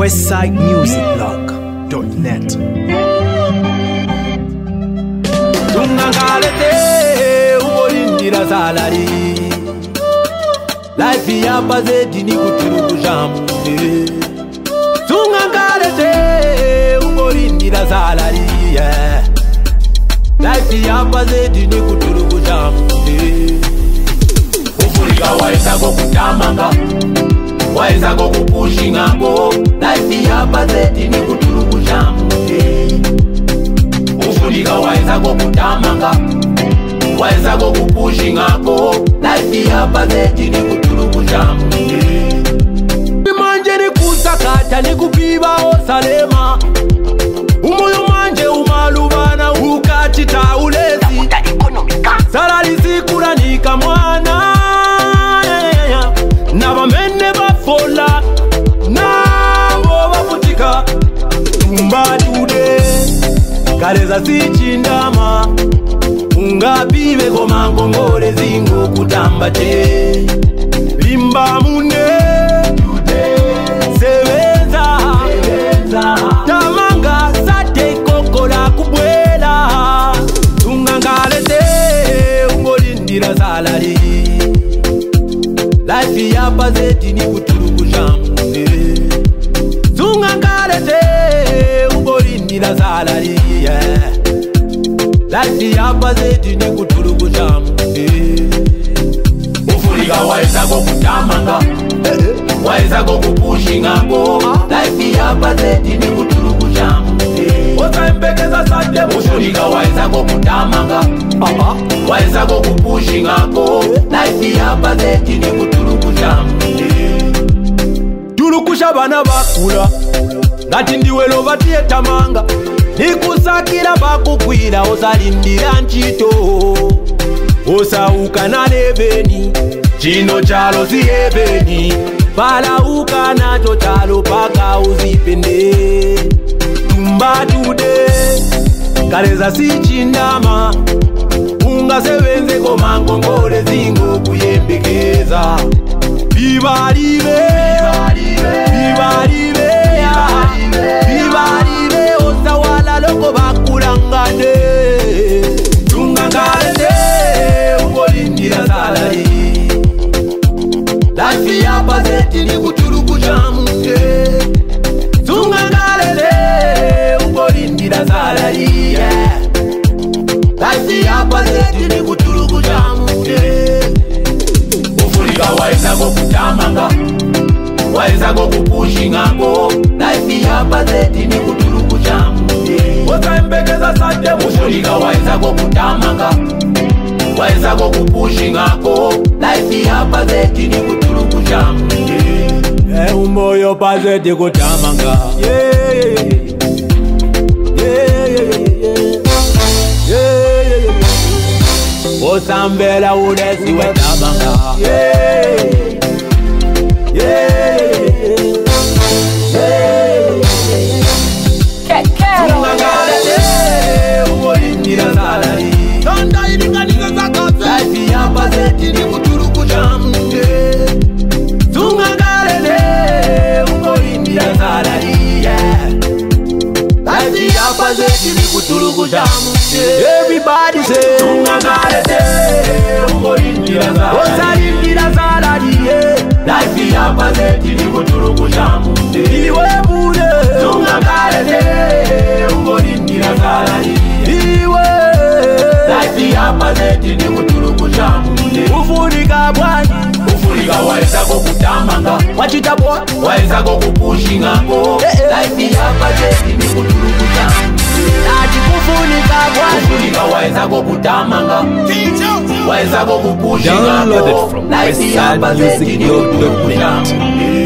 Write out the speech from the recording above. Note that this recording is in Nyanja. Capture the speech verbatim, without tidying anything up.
westside music blog dot net. Tungangalete umolindira salari life ya bazeti ni kuturuku jamu. Tungangalete umolindira salari life ya bazeti ni kuturuku jamu. Ufurika waisa go kutamanga, waisa go kupushinga go life ya bazeti ni kuturuku jamu. Ufurika waisa go kutamanga, waisa go kupushinga go life ya bazeti ni kuturuku jamu. Manje ni kusakata ni kupiba osalema, umoyo manje umalubana ukachita ulezi salali sikura nika mwana na bamene bafola nabo bafutika tumbatude kaleza sichindama ungapibe komangongole zingo kutamba che limba mune sebenza tamanga sate kokola kubwela tungangalete umolindira salari life ya bazeti ni kuturuku jamu. Tungangalete umolindira salari life ya bazeti ni kuturuku jamu. Ufurika waisa go kutamanga, waisa go kupushinga go life ya bazeti ni kuturuku jamu. Osaimbekeza sate ufurika waisa go kutamanga, waisa go kupushinga go life ya bazeti ni kuturuku jamu. Turukusha bana bakula ngati ndiwe lovatie tamanga, nikusakira bakukwira osalindira nchito osauka na leveni chino chalo si eveni palauka nacho chalo paka uzipende tumbatude kaleza si chindama ungasebenze komangongole zingo kuyembekeza bibalibe bibalibe bibalibe osawala loko bakulangane tungangalete umolindira salari life ya bazeti ni kuturuku jamu. Tungangalete umolindira salari life ya bazeti ni kuturuku jamu. Ufurika waisa go kutamanga, waisa go kupushinga go life ya bazeti ni kuturuku jamu. Osaimbekeza sate ufurika waisa go kutamanga, waisa go kupushinga go life ya bazeti ni kuturuku jamu. Eh umoyo bazeti kutamanga, yeah yeah yeah yeah yeah. Osambela udesi wetamanga, yeah yeah yeah. Tungangalete umolindira salari tonda ilinganiza zakose life ya bazeti ni kuturuku jamu. Tungangalete umolindira salari life ya bazeti ni kuturuku jamu. Everybody say tungangalete umolindira salari osalindira salari life ya bazeti ni kuturuku jamu. Iwe mule tungangalete umolindira salari iwe life ya bazeti ni kuturuku jamu. Ufurika bwani ufurika waisa go kutamanga, wachita boy waisa go kupushinga go life ya bazeti ni kuturuku jamu. Ati kufunika bwani ufurika waisa go kutamanga, waisa go kupushinga go life ya bazeti ni kuturuku jamu.